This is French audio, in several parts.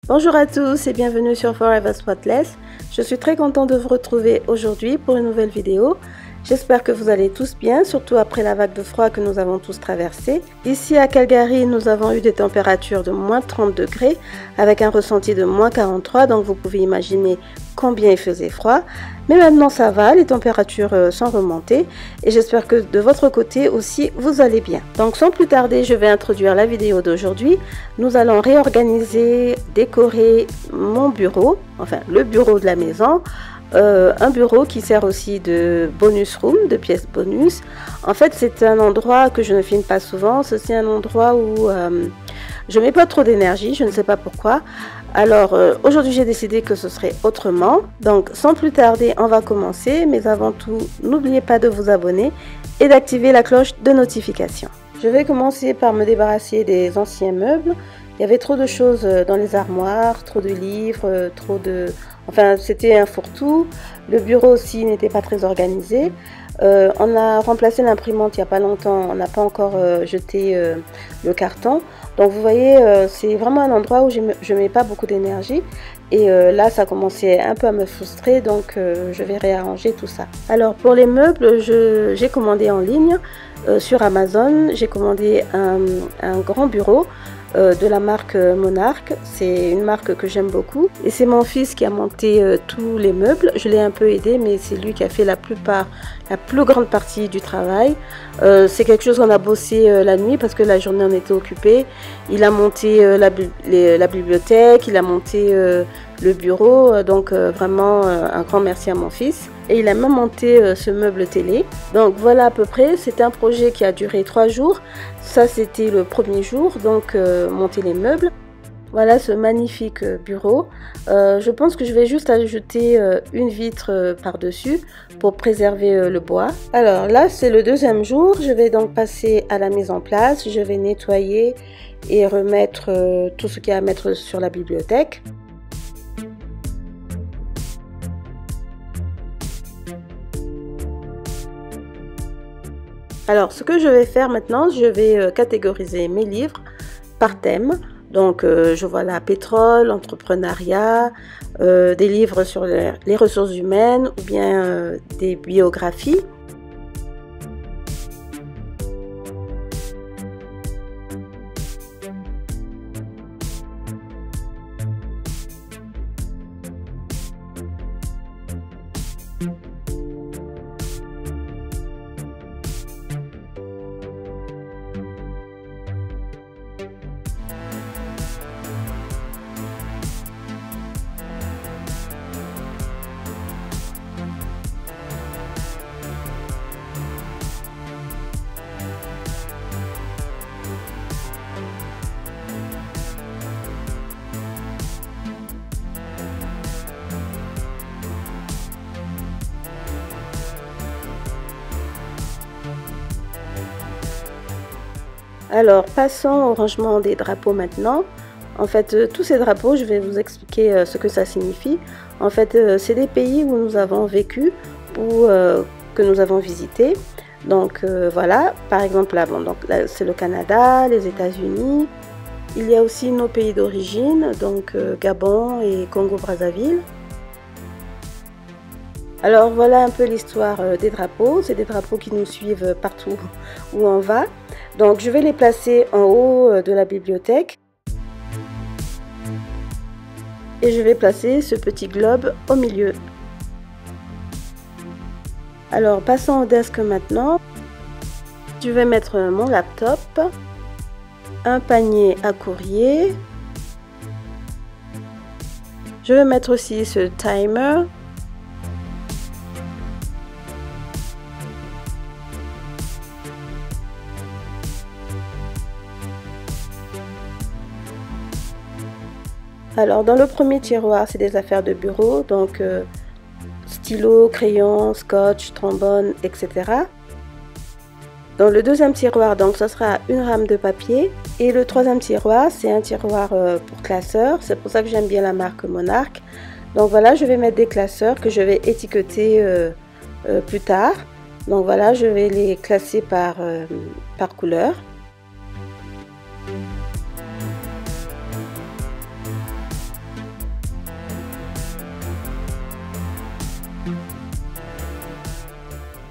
Bonjour à tous et bienvenue sur Forever Spotless. Je suis très contente de vous retrouver aujourd'hui pour une nouvelle vidéo. J'espère que vous allez tous bien, surtout après la vague de froid que nous avons tous traversée. Ici à Calgary, nous avons eu des températures de moins 30 degrés avec un ressenti de moins 43, donc vous pouvez imaginer combien il faisait froid. Mais maintenant ça va, les températures sont remontées et j'espère que de votre côté aussi vous allez bien. Donc sans plus tarder, je vais introduire la vidéo d'aujourd'hui. Nous allons réorganiser, décorer mon bureau, enfin le bureau de la maison. Un bureau qui sert aussi de bonus room, de pièces bonus. En fait, c'est un endroit que je ne filme pas souvent. C'est un endroit où je mets pas trop d'énergie, je ne sais pas pourquoi. Alors, aujourd'hui, j'ai décidé que ce serait autrement. Donc, sans plus tarder, on va commencer. Mais avant tout, n'oubliez pas de vous abonner et d'activer la cloche de notification. Je vais commencer par me débarrasser des anciens meubles. Il y avait trop de choses dans les armoires, trop de livres, Enfin, c'était un fourre-tout. Le bureau aussi n'était pas très organisé. On a remplacé l'imprimante il n'y a pas longtemps. On n'a pas encore jeté le carton. Donc, vous voyez, c'est vraiment un endroit où je ne mets pas beaucoup d'énergie. Et là, ça commençait un peu à me frustrer. Donc, je vais réarranger tout ça. Alors, pour les meubles, j'ai commandé en ligne sur Amazon. J'ai commandé un grand bureau. De la marque Monarch, c'est une marque que j'aime beaucoup et c'est mon fils qui a monté tous les meubles. Je l'ai un peu aidé, mais c'est lui qui a fait la plus grande partie du travail. C'est quelque chose qu'on a bossé la nuit parce que la journée on était occupé. Il a monté la bibliothèque, il a monté le bureau, donc vraiment un grand merci à mon fils. Et il a même monté ce meuble télé. Donc voilà à peu près, c'était un projet qui a duré 3 jours. Ça c'était le premier jour, donc monter les meubles. Voilà ce magnifique bureau. Je pense que je vais juste ajouter une vitre par-dessus pour préserver le bois. Alors là c'est le deuxième jour, je vais donc passer à la mise en place. Je vais nettoyer et remettre tout ce qu'il y a à mettre sur la bibliothèque. Alors, ce que je vais faire maintenant, je vais catégoriser mes livres par thème. Donc, je vois là pétrole, entrepreneuriat, des livres sur les ressources humaines ou bien des biographies. Alors, passons au rangement des drapeaux maintenant. En fait, tous ces drapeaux, je vais vous expliquer ce que ça signifie. En fait, c'est des pays où nous avons vécu ou que nous avons visité. Donc, voilà, par exemple, là, bon, là c'est le Canada, les États-Unis. Il y a aussi nos pays d'origine, donc Gabon et Congo-Brazzaville. Alors, voilà un peu l'histoire des drapeaux. C'est des drapeaux qui nous suivent partout où on va. Donc, je vais les placer en haut de la bibliothèque. Et je vais placer ce petit globe au milieu. Alors, passons au desk maintenant. Je vais mettre mon laptop, un panier à courrier. Je vais mettre aussi ce timer. Alors, dans le premier tiroir, c'est des affaires de bureau, donc stylo, crayon, scotch, trombone, etc. Dans le deuxième tiroir, donc, ce sera une rame de papier. Et le troisième tiroir, c'est un tiroir pour classeurs. C'est pour ça que j'aime bien la marque Monarch. Donc voilà, je vais mettre des classeurs que je vais étiqueter plus tard. Donc voilà, je vais les classer par couleur.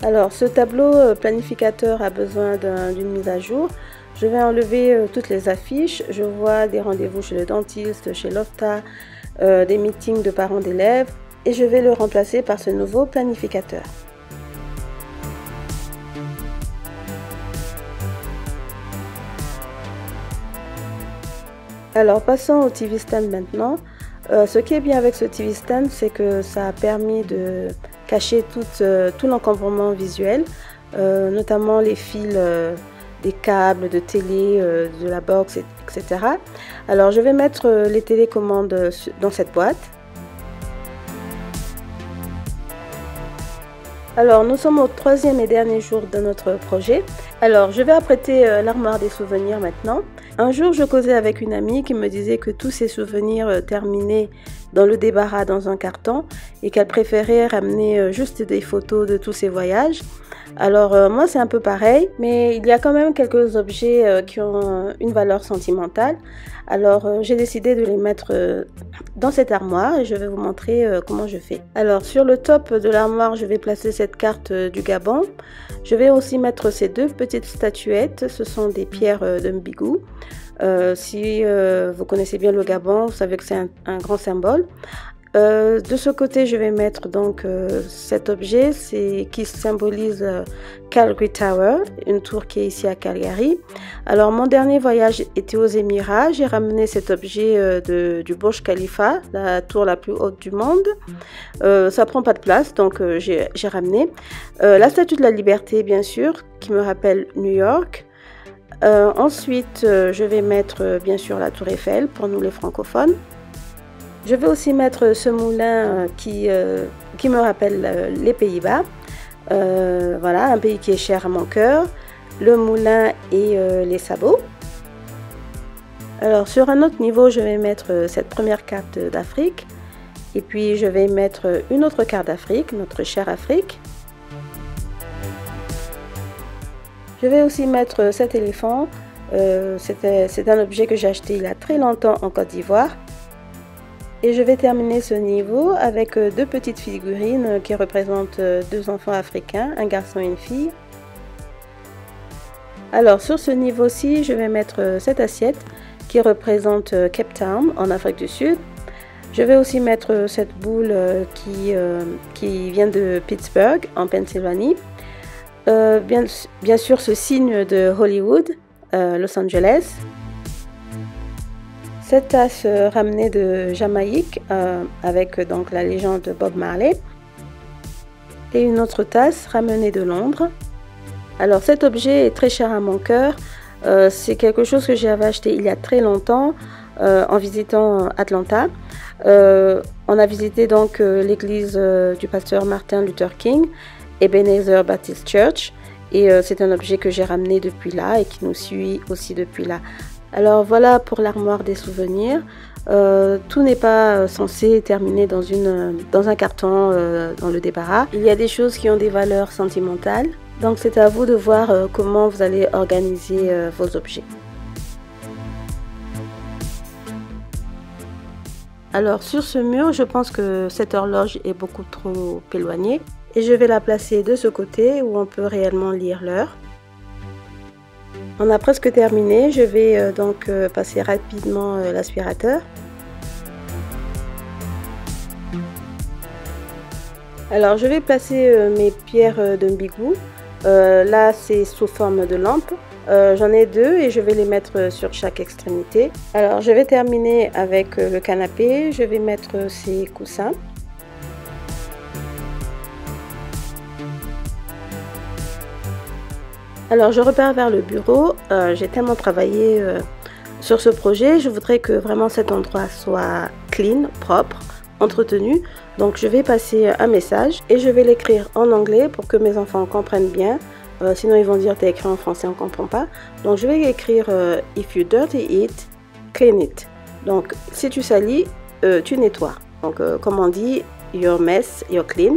Alors ce tableau planificateur a besoin d'une mise à jour. Je vais enlever toutes les affiches. Je vois des rendez-vous chez le dentiste, chez l'OFTA, des meetings de parents d'élèves et je vais le remplacer par ce nouveau planificateur. Alors passons au TV stand maintenant. Ce qui est bien avec ce TV stand, c'est que ça a permis de cacher tout l'encombrement visuel, notamment les fils des câbles de télé, de la box, etc. Alors je vais mettre les télécommandes dans cette boîte. Alors nous sommes au troisième et dernier jour de notre projet. Alors je vais apprêter l'armoire des souvenirs maintenant. Un jour je causais avec une amie qui me disait que tous ses souvenirs terminaient dans le débarras dans un carton et qu'elle préférait ramener juste des photos de tous ses voyages. Alors moi c'est un peu pareil, mais il y a quand même quelques objets qui ont une valeur sentimentale. Alors j'ai décidé de les mettre dans cette armoire et je vais vous montrer comment je fais. Alors sur le top de l'armoire, je vais placer cette carte du Gabon. Je vais aussi mettre ces deux petites statuettes, ce sont des pierres de Mbigou. Si vous connaissez bien le Gabon, vous savez que c'est un grand symbole. De ce côté, je vais mettre donc cet objet qui symbolise Calgary Tower, une tour qui est ici à Calgary. Alors mon dernier voyage était aux Émirats, j'ai ramené cet objet du Burj Khalifa, la tour la plus haute du monde. Ça prend pas de place, donc j'ai ramené la Statue de la Liberté, bien sûr, qui me rappelle New York. Ensuite, je vais mettre bien sûr la Tour Eiffel pour nous les francophones. Je vais aussi mettre ce moulin qui me rappelle les Pays-Bas. Voilà, un pays qui est cher à mon cœur. Le moulin et les sabots. Alors sur un autre niveau, je vais mettre cette première carte d'Afrique. Et puis je vais mettre une autre carte d'Afrique, notre chère Afrique. Je vais aussi mettre cet éléphant. C'est un objet que j'ai acheté il y a très longtemps en Côte d'Ivoire. Et je vais terminer ce niveau avec deux petites figurines qui représentent deux enfants africains, un garçon et une fille. Alors sur ce niveau-ci, je vais mettre cette assiette qui représente Cape Town en Afrique du Sud. Je vais aussi mettre cette boule qui vient de Pittsburgh en Pennsylvanie. Bien sûr ce signe de Hollywood, Los Angeles. Cette tasse ramenée de Jamaïque avec donc la légende de Bob Marley. Et une autre tasse ramenée de Londres. Alors cet objet est très cher à mon cœur. C'est quelque chose que j'avais acheté il y a très longtemps en visitant Atlanta. On a visité donc l'église du pasteur Martin Luther King, Ebenezer Baptist Church. Et c'est un objet que j'ai ramené depuis là et qui nous suit aussi depuis là. Alors voilà pour l'armoire des souvenirs. Tout n'est pas censé terminer dans un carton dans le débarras. Il y a des choses qui ont des valeurs sentimentales. Donc c'est à vous de voir comment vous allez organiser vos objets. Alors sur ce mur, je pense que cette horloge est beaucoup trop éloignée. Et je vais la placer de ce côté où on peut réellement lire l'heure. On a presque terminé, je vais donc passer rapidement l'aspirateur. Alors je vais placer mes pierres de Mbigou. Là c'est sous forme de lampe. J'en ai deux et je vais les mettre sur chaque extrémité. Alors je vais terminer avec le canapé, je vais mettre ces coussins. Alors je repars vers le bureau, j'ai tellement travaillé sur ce projet, je voudrais que vraiment cet endroit soit clean, propre, entretenu. Donc je vais passer un message et je vais l'écrire en anglais pour que mes enfants comprennent bien. Sinon ils vont dire t'es écrit en français, on ne comprend pas. Donc je vais écrire if you dirty it, clean it. Donc si tu salis, tu nettoies. Donc comme on dit, your mess, you're clean.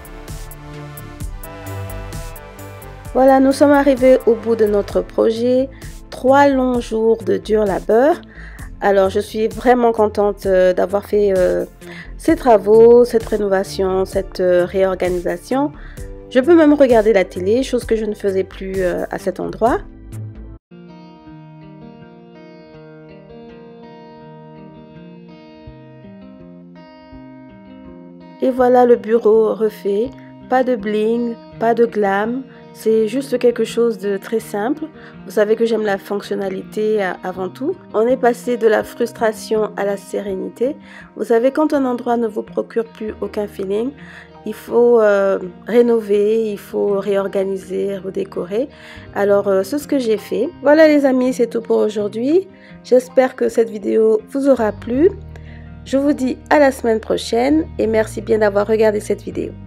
Voilà, nous sommes arrivés au bout de notre projet. 3 longs jours de dur labeur. Alors, je suis vraiment contente d'avoir fait ces travaux, cette rénovation, cette réorganisation. Je peux même regarder la télé, chose que je ne faisais plus à cet endroit. Et voilà le bureau refait, pas de bling, pas de glam, c'est juste quelque chose de très simple. Vous savez que j'aime la fonctionnalité avant tout. On est passé de la frustration à la sérénité. Vous savez, quand un endroit ne vous procure plus aucun feeling, il faut rénover, il faut réorganiser, redécorer. Alors, c'est ce que j'ai fait. Voilà les amis, c'est tout pour aujourd'hui. J'espère que cette vidéo vous aura plu. Je vous dis à la semaine prochaine et merci bien d'avoir regardé cette vidéo.